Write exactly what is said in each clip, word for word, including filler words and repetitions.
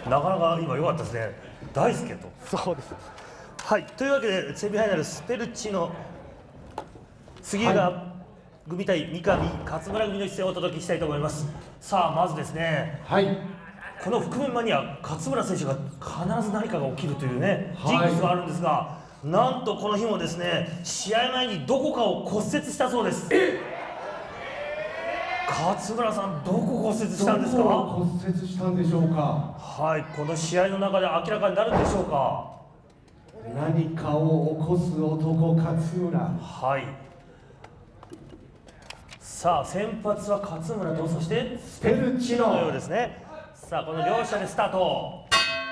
なかなか今良かったですね。大輔と。 そうです。 はい、というわけでセミファイナルスペルチの杉浦組対三上勝村組の一戦をお届けしたいと思います。さあまずですね、 はい、 この覆面マニア勝村選手が必ず何かが起きるというね、 はい、 ジンクスがあるんですが、なんとこの日もですね、試合前にどこかを骨折したそうです。勝村さん、どこ骨折したんですか？ 骨折したんでしょうか。 はい、この試合の中で明らかになるんでしょうか。 何かを起こす男勝村。 はい。さあ先発は勝村とそしてスペルチノのようですね。さあこの両者でスタート。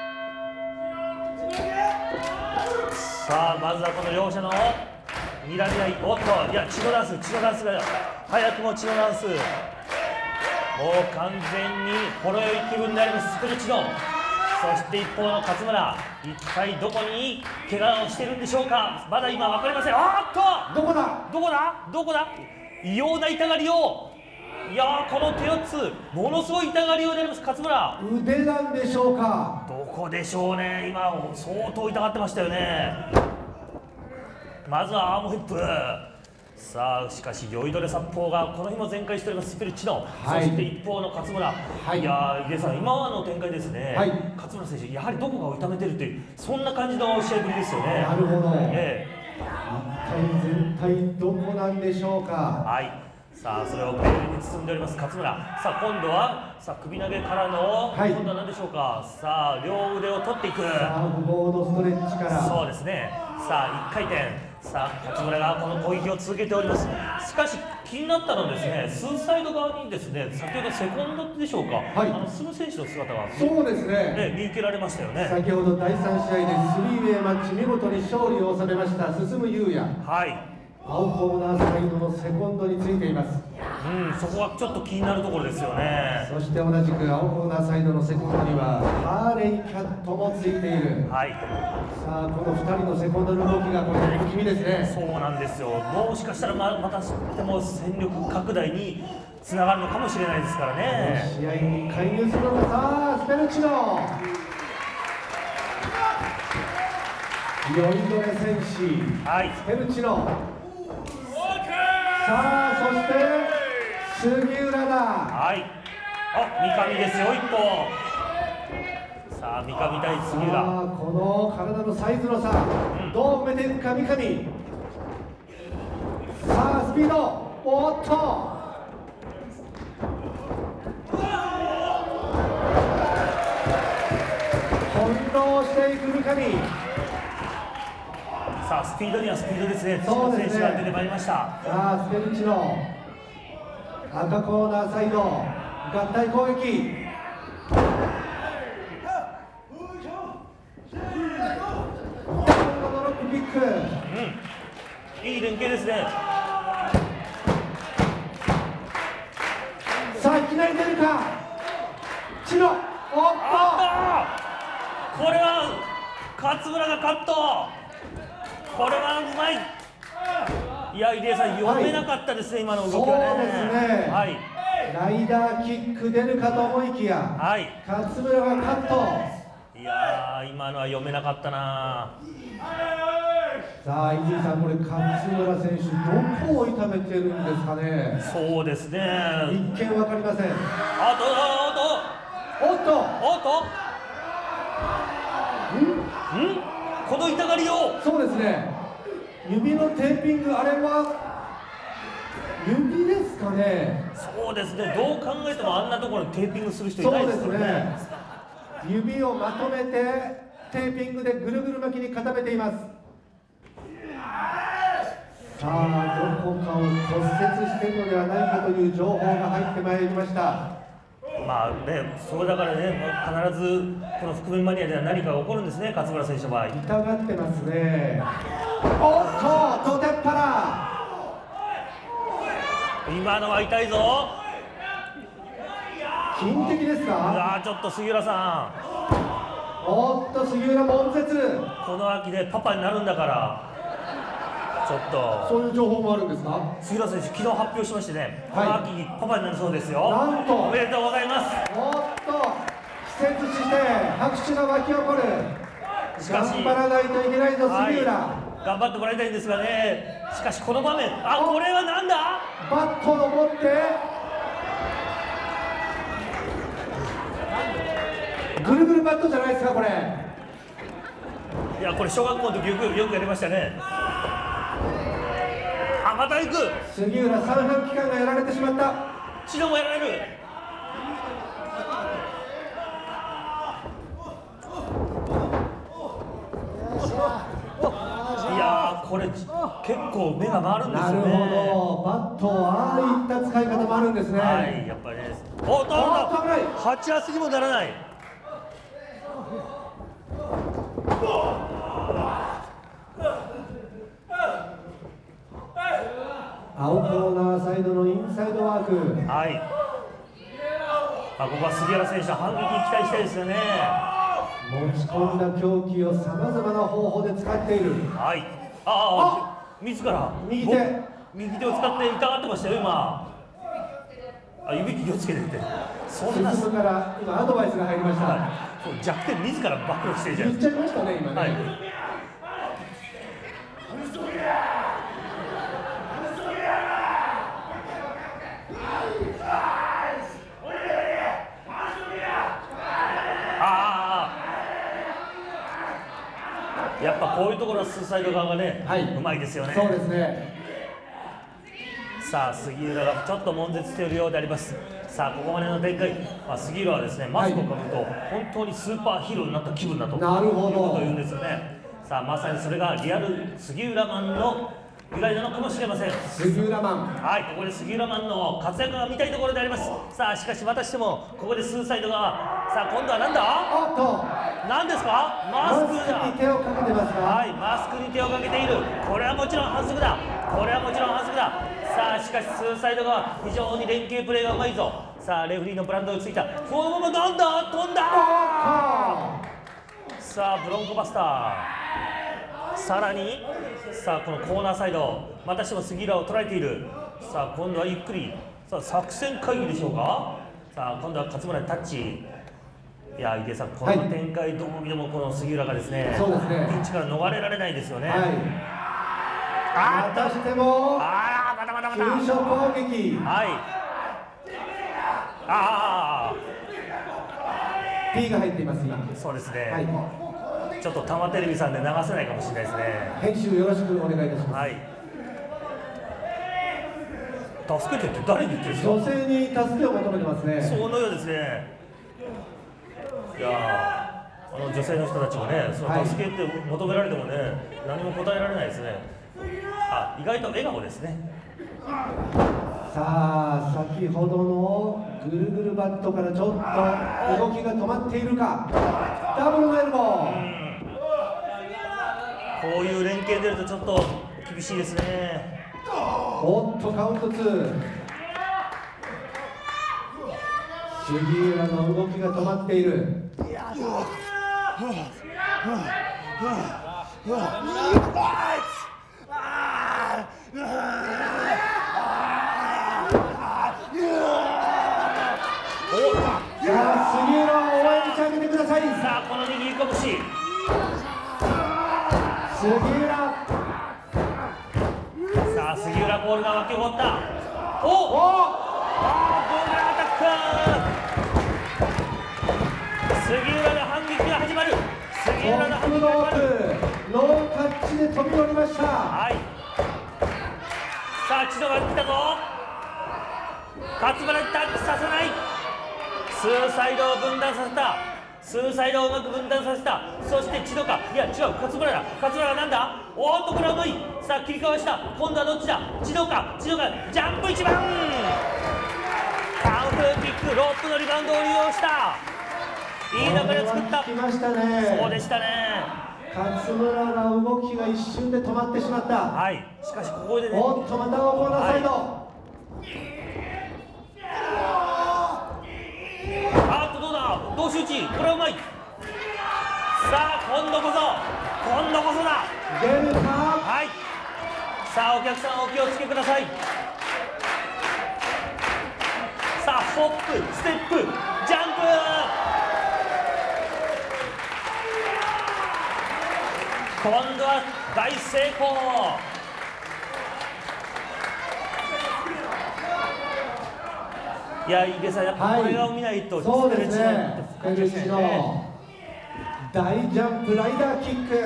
さあまずはこの両者の睨み合い。おっと、いや血のダンス血のダンスが早くも血のダンス。もう完全にほろ酔い気分でありますスペルチノ。そして一方の勝村、一体どこに怪我をしているんでしょうか。まだ今分かりません。おっと、 どこだどこだどこだ異様な痛がりを。いやー、この手四つものすごい痛がりをであります勝村。 腕なんでしょうか。 どこでしょうね。今相当痛がってましたよね。まずはアームホイップ。さあしかし酔いどれ殺法がこの日も全開しておりますスペルチノ、はい、そして一方の勝村、はい、いやー、井出さん、今の展開ですね、はい、勝村選手、やはりどこかを痛めてるという、そんな感じの試合ぶりですよね。 なるほど、 ええ、 一体全体どこなんでしょうか。 はい、さあそれをベールに包んでおります勝村。さあ今度はさあ首投げからの、はい、今度は何でしょうか。さあ両腕を取っていくサーフボードストレッチから、 そうですね。さあいっかい転、さあ勝村がこの攻撃を続けております。しかし気になったのはですね、スーサイド側にですね、先ほどセコンドでしょうか、はい、あのスム選手の姿がそうですね、 ね、見受けられましたよね。 先ほどだいさん試合でスリーウェイマッチ見事に勝利を収めました進優也、はい、青コーナーサイドのセコンドについています。 うん、そこはちょっと気になるところですよね。 そして同じく青コーナーサイドのセコンドにはハーレイキャットもついている。はい、さあこのふたりのセコンドの動きがこれ不気味ですね。 そうなんですよ。もしかしたらままたしても戦力拡大につながるのかもしれないですからね。 試合に介入するのか。さあスペルチノ、酔いどれ戦士、はい、スペルチノ。さあそして杉浦だ。 はい。あ、三上ですよ、一歩。さあ、三上対杉浦。 この体のサイズの差、うん、どう埋めていくか、三上。さあ、スピード。おっと。翻弄していく三上。 さあ、スピードにはスピードですね。そうですね。選手が出てまいりました。さあ、スペルチノ。赤コーナーサイド合体攻撃。ダブルのドロップキック、 うん、いい連携ですね。 さあいきなり出るかチノ。おっと、 これは勝村がカット。これはうまい。いや、入江さん、読めなかったですね、今の動きはね。 そうですね、はい、ライダーキック出るかと思いきや、はい、勝村がカット。 いやー、今のは読めなかったな。 さあ、伊集院さん、これ、勝村選手、どこを痛めてるんですかね。 そうですね、 一見分かりません。 あと、 おっと、おっと、 おっと、んんこの痛がりを。 そうですね、指のテーピング、あれは指ですかね。 そうですね、どう考えてもあんなところにテーピングする人いないですよね。そうですね、 指をまとめてテーピングでぐるぐる巻きに固めています。さあ、どこかを骨折しているのではないかという情報が入ってまいりました。 まあね、そうだからね、必ずこの覆面マニアでは何かが起こるんですね、勝村選手の場合。 痛がってますね。おっと、ドテッパラ。 今のは痛いぞ。 金的ですか。 うわ、ちょっと杉浦さん。おっと、杉浦悶絶。 この秋でパパになるんだから。ちょっとそういう情報もあるんですか。 杉浦選手、昨日発表しましてね、はい、この秋にパパになるそうですよ。 なんと、 おめでとうございます。 おっと、 結して拍手が沸き起こる。 しかし頑張らないといけないぞ杉浦、 はい、頑張ってもらいたいんですがね。しかしこの場面、あ、これはなんだ。 バットを持ってぐるぐるバットじゃないですかこれ。 いや、これ小学校の時よくよくやりましたね。あ、また行く。 杉浦三半規管がやられてしまった。 千野もやられる。いやー、これ結構目が回るんですよね。 なるほど、バットああいった使い方もあるんですね。 はい、やっぱりね。おっと、危ない。八安にもならない。 青コーナーサイドのインサイドワーク。 はい。あ、ここは杉原選手、反撃に期待したいですよね。 持ち込んだ凶器をさまざまな方法で使っている。 はい。ああ、自ら右手右手を使って痛がってましたよ今。あ、指気をつけてって。そんな。 進むから今アドバイスが入りました。 はい、そう弱点自ら暴露してるじゃない言ですか。 っちゃいましたね今ね。はい、 やっぱこういうところはスーサイド側がね、はい、うまいですよね。 そうですね。 さあ杉浦がちょっと悶絶しているようであります。さあここまでの展開、まあ、杉浦はですねマスクをかぶると本当にスーパーヒーローになった気分だとなるほどいうことを言うんですよね。さあまさにそれがリアル杉浦マンの由来なのかもしれません。 杉浦マン、 はい、ここで杉浦マンの活躍が見たいところであります。さあしかしまたしてもここでスーサイド側、さあ今度はなんだ、 おっと何ですか、マスクだ。 マスクに手をかけてますか。 はい、マスクに手をかけている。これはもちろん反則だ。これはもちろん反則だ。さあしかしスーサイド側非常に連携プレーがうまいぞ。さあレフェリーのブランドをついた。このままなんだ、飛んだ。さあブロンコバスター、さらにさあこのコーナーサイドまたしても杉浦を捉えている。さあ今度はゆっくり、さあ作戦会議でしょうか。さあ今度は勝村にタッチ。いや井出さん、この展開どう見てもこの杉浦がですね、 そうですね、 ピンチから逃れられないですよね。はい、 またしてもああまたまたまた急所攻撃。 はい、ああ P が入っています今。 そうですね、 はい、 ちょっと玉テレビさんで流せないかもしれないですね。 編集よろしくお願いいたします。 はい、助けてって誰に言ってるんですか。 女性に助けを求めてますね。 そのようですね。いやあの女性の人たちもね、その助けって求められてもね、はい、何も答えられないですね。あ、意外と笑顔ですね。 さあ先ほどのぐるぐるバットからちょっと動きが止まっているか。ダブルのエルボー、うん、 こういう連携出るとちょっと厳しいですね。 おっとカウントツー、杉浦の動きが止まっている。さあ杉浦を応援してあげてください。 さあこの握り拳、 杉浦、 さあ杉浦ボールが沸き起こった。おお、あーボールアタック。杉浦の反撃が始まる。杉浦の反撃が始まる。 ノータッチで飛び降りました。 はい、さあ千野が来たぞ。勝村にタッチさせない。スーサイドを分断させた。スーサイドをうまく分断させた。そして千野か、いや違う、勝村だ。勝村がなんだ、おーっとこれは重い。さあ切りかわした。今度はどっちだ、千野か。千野がジャンプ一番、カウンターキック、ロープのリバウンドを利用した。いい流れを作った。 来ましたね。 そうでしたね。 勝村が動きが一瞬で止まってしまった。 はい、しかしここでね、 おっとまたコーナーサイド、はい、 あっとどうだ、同士打ち、これはうまい。さあ今度こそ、今度こそだ。 出るか。 はい、さあお客さんお気をつけください。さあホップステップジャンプ、 今度は大成功。いや、井出さん、やっぱこれを見ないと、 そうですね、福口の大ジャンプライダーキック。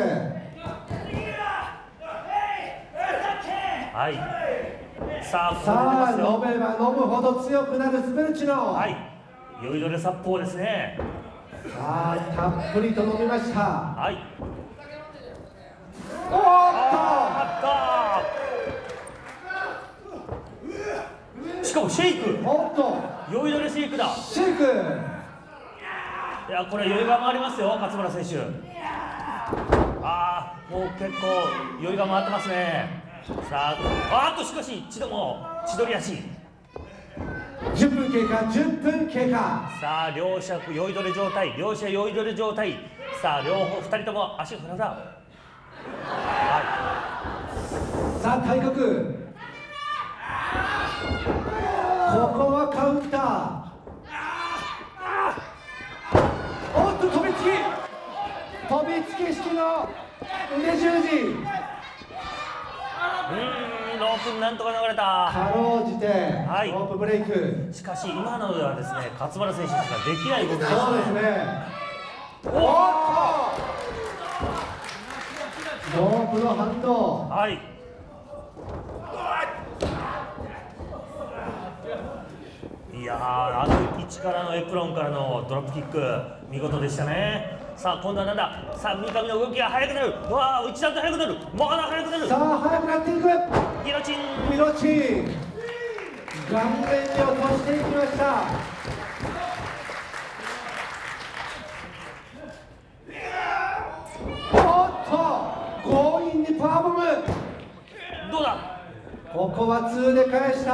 はい、さあ、 さあ、 これ出ますよ。 飲めば飲むほど強くなるスペルチノ。 はい、酔いどれ殺法ですね。 さあ、たっぷりと飲みました。 はい。 おーっあー、しかもシェイク。 とおっと酔いどれシェイクだ。 シェイク。 いや、これ余裕が回りますよ、勝村選手。ああ、もう結構余裕が回ってますね。さあ、あーっとしかし千鳥も千鳥足。 じゅっぷん経過、じゅっぷん経過。 さあ、両者酔いどれ状態、両者酔いどれ状態。さあ、両方ふたりとも足振らざ。はさあ、体格。ここはカウンター。おっと、飛びつき。飛びつき式の腕十字。 い。うーん、ロープなんとか流れた。 かろうじて、 はいロープブレイク。 しかし今のではですね、勝村選手しかできない動きですね。 そうですね。おっと。ロープの反動。 はい。いやー、あの位置からのエプロンからのドロップキック、見事でしたね。さあ、今度はなんだ。さあ、三上の動きが速くなる。わあ、一段と速くなる。まだ速くなる。 さあ、速くなっていく。 ギロチン。 ミロチン。顔面に落としていきました。おっと、強引にパワーボム。 どうだ。 ここはツーで返した。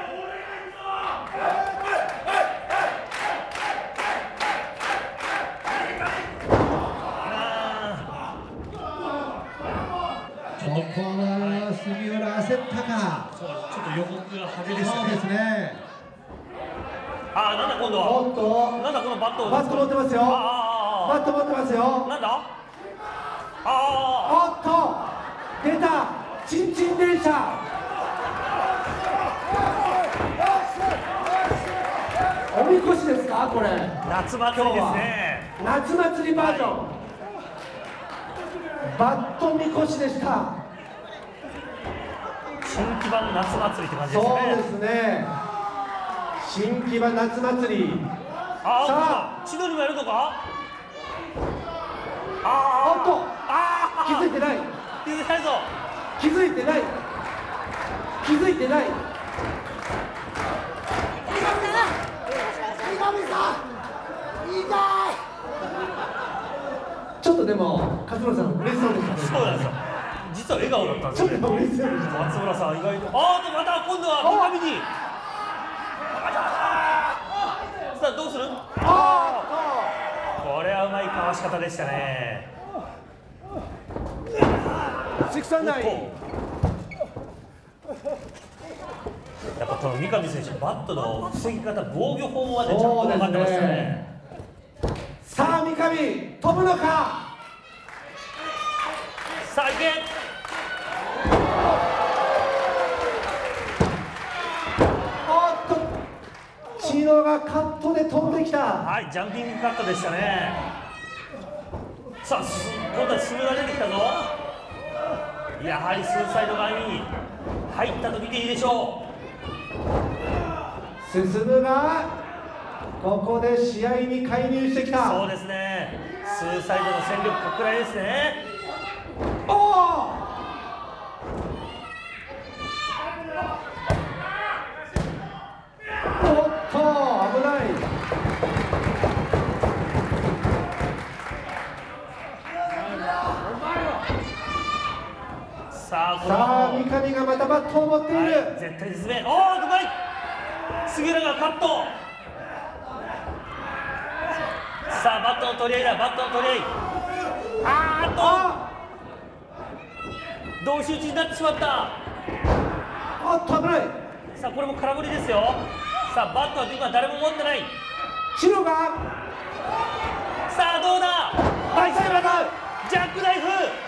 ここは杉浦焦ったか。 そう、ちょっと予告が派手でしたそうね。 ですね。 あー、なんだ今度は。 おっと、 なんだこのバットを。 バット持ってますよ。 あーあーあバット持ってますよ。 ーなんだ。あおっと、出た、チンチン電車。おみこしですか、これ。 あ、夏祭りですね。 夏祭りバージョン。バットみこしでした。 新規版夏祭りって感じですね。 そうですね。新木場夏祭り。 あさあ、千鳥もやるのか。 あ、 あおっと、 あ、 気づいてない。 気づいてないぞ。 気づいてない。気づいてない。ちょっとでも勝村さん嬉しそうでしたね。 そうなんですよ。実は笑顔だったんですよね。 ちょっと嬉しそうでした。 松村さん、意外と。ああ、また今度は三上に。さあ、どうする。ああ、これはうまいかわし方でしたね。 シックスアンダー。 やっぱこの三上選手、バットの防ぎ方、防御法までちゃんと分かってましたね。 さあ、三上、飛ぶのか。 さあ、いけ。 おっと、チノがカットで飛んできた。 はい、ジャンピングカットでしたね。さあ、す今度はスムが出てきたぞ。やはりスーサイド側に入ったと見ていいでしょ進むがここで試合に介入してきう。 た。 そうですね。スーサイドの戦力拡大ですね。 おお、おっと、危ない。 さあ、こさあ、 の三上がまたバットを持っている。 はい、絶対絶命。おお、うまい。杉浦がカット。さあ、バットの取り合いだ。バットの取り合い。あーっとあ同士打ちになってしまった。 おっと、危ない。 さあ、これも空振りですよ。さあ、バットは今誰も持ってない。 チノがさあ、どうだ。 バイサイバージャックナイフ。